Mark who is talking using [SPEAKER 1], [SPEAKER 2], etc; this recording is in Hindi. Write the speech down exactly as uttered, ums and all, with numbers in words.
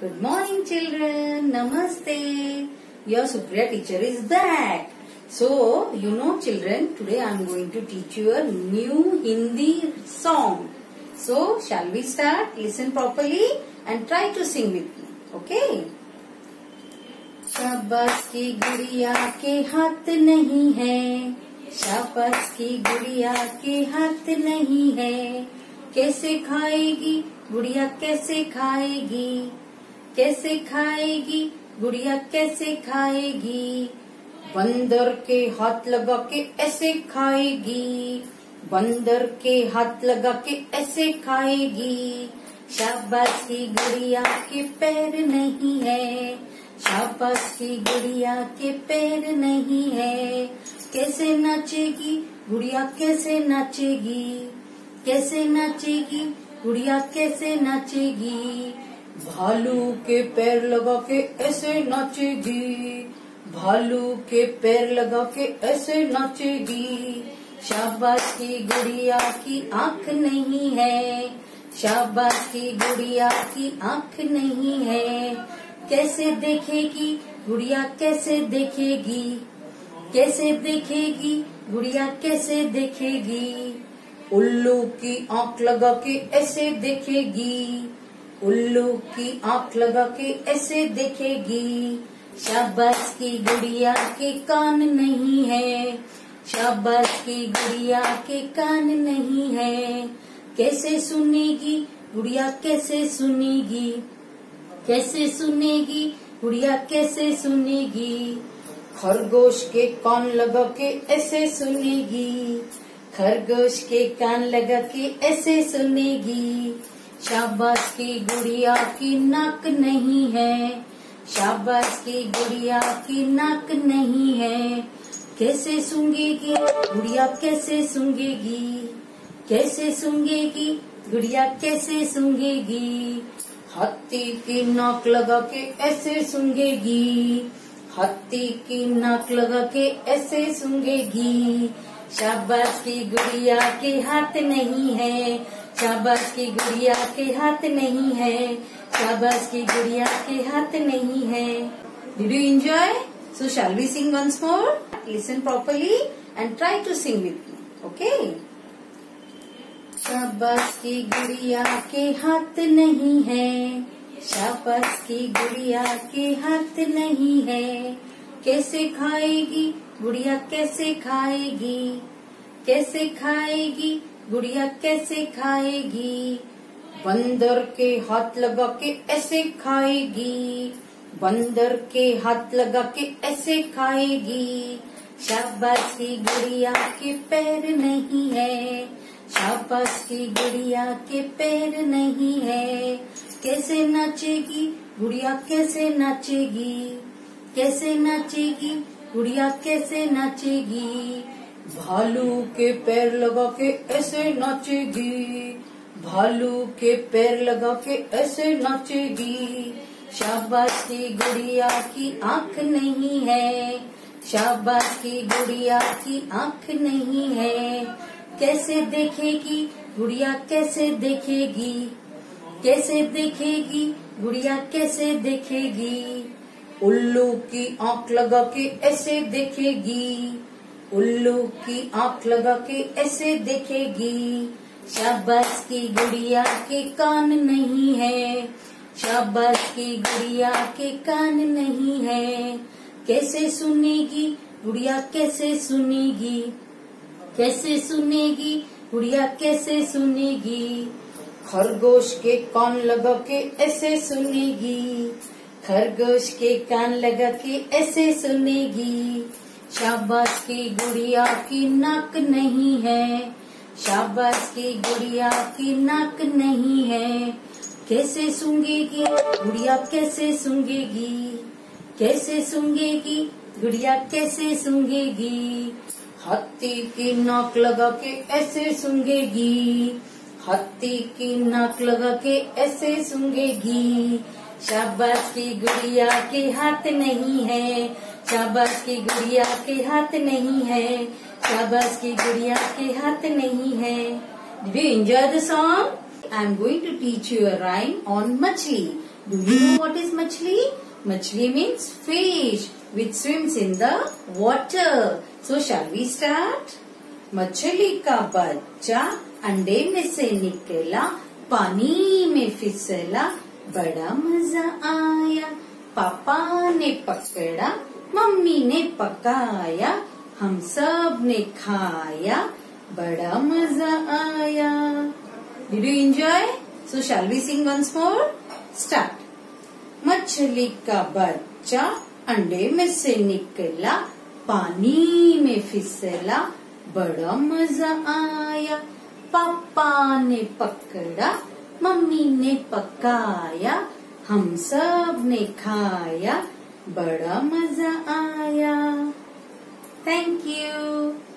[SPEAKER 1] Good morning, children. Namaste. Your Supriya teacher is back. So, you know, children, today I am going to teach you a new Hindi song. So, shall we start? Listen properly and try to sing with me. Okay? शाबाश की गुड़िया के हाथ नहीं है, शाबाश की गुड़िया के हाथ नहीं है, कैसे खाएगी गुड़िया कैसे खाएगी, कैसे खाएगी गुड़िया कैसे खाएगी, बंदर के हाथ लगा के ऐसे खाएगी, बंदर के हाथ लगा के ऐसे खाएगी, शाबाश की गुड़िया के पैर नहीं है, शाबाश की गुड़िया के पैर नहीं है, कैसे नाचेगी गुड़िया कैसे नाचेगी, कैसे नाचेगी गुड़िया कैसे नाचेगी, भालू के पैर लगा के ऐसे नाचेगी, भालू के पैर लगा के ऐसे नाचेगी, शाबाश की गुड़िया की आँख नहीं है, शाबाश की गुड़िया की आँख नहीं है, कैसे देखेगी गुड़िया कैसे देखेगी, कैसे देखेगी गुड़िया कैसे देखेगी, उल्लू की आँख लगा के ऐसे देखेगी, उल्लू की आँख लगा के ऐसे देखेगी, शाबाश की गुड़िया के कान नहीं है, शाबाश की गुड़िया के कान नहीं है, कैसे सुनेगी गुड़िया कैसे सुनेगी, कैसे सुनेगी गुड़िया कैसे सुनेगी, खरगोश के कान लगा के ऐसे सुनेगी, खरगोश के कान लगा के ऐसे सुनेगी, शाबाश की गुड़िया की नाक नहीं है, शाबाश की गुड़िया की नाक नहीं है, कैसे सूंघेगी गुड़िया कैसे सूंघेगी, कैसे सूंघेगी गुड़िया कैसे सूंघेगी, हाथी की नाक लगा के ऐसे सूंघेगी, हाथी की नाक लगा के ऐसे सूंघेगी, शाबाश की गुड़िया के हाथ नहीं है, शाबाश की गुड़िया के हाथ नहीं है, शाबाश की गुड़िया के हाथ नहीं है. Did you enjoy? So shall we sing once more? Listen properly and try to sing with me. Okay? शाबाश की गुड़िया के हाथ नहीं है, शाबाश की गुड़िया के हाथ नहीं है, कैसे खाएगी गुड़िया कैसे खाएगी, कैसे खाएगी गुड़िया कैसे खाएगी, बंदर के हाथ लगा के ऐसे खाएगी, बंदर के हाथ लगा के ऐसे खाएगी, शाबाश की गुड़िया के पैर नहीं है, शाबाश की गुड़िया के पैर नहीं है, कैसे नाचेगी गुड़िया कैसे नाचेगी, कैसे नाचेगी गुड़िया कैसे नाचेगी, भालू के पैर लगा के ऐसे नाचेगी, भालू के पैर लगा के ऐसे नाचेगी, शाबाश की गुड़िया की आँख नहीं है, शाबाश की गुड़िया की आँख नहीं है, कैसे देखेगी गुड़िया कैसे देखेगी, कैसे देखेगी गुड़िया कैसे देखेगी, उल्लू की आँख लगा के ऐसे देखेगी, उल्लू की आँख लगा के ऐसे देखेगी, शाबाश की गुड़िया के कान नहीं है, शाबाश की गुड़िया के कान नहीं है, कैसे सुनेगी गुड़िया कैसे सुनेगी, कैसे सुनेगी गुड़िया कैसे सुनेगी, खरगोश के कान लगा के ऐसे सुनेगी, खरगोश के कान लगा के ऐसे सुनेगी, शाबाश की गुड़िया की नाक नहीं है, शाबाश की गुड़िया की नाक नहीं है, कैसे सूंघेगी गुड़िया कैसे सूंघेगी, कैसे सूंघेगी गुड़िया कैसे सूंघेगी, हाथी की नाक लगा के ऐसे सूंघेगी, हाथी की नाक लगा के ऐसे सूंघेगी, शाबाश की गुड़िया के हाथ नहीं है, शाबाश की गुड़िया के हाथ नहीं है, शाबाश की गुड़िया के हाथ नहीं है. Did you enjoy the song? I am going to teach you a rhyme on मछली. Do you know what is machli? Machli means fish which swims in the water. So shall we start? मछली का बच्चा अंडे में से निकला, पानी में फिसला, बड़ा मजा आया। पापा ने पकड़ा, मम्मी ने पकाया, हम सब ने खाया, बड़ा मजा आया। Did you enjoy? So shall we sing once more? Start. मछली का बच्चा अंडे में से निकला, पानी में फिसला, बड़ा मजा आया। पापा ने पकड़ा, मम्मी ने पकाया, हम सब ने खाया, बड़ा मजा आया। Thank you.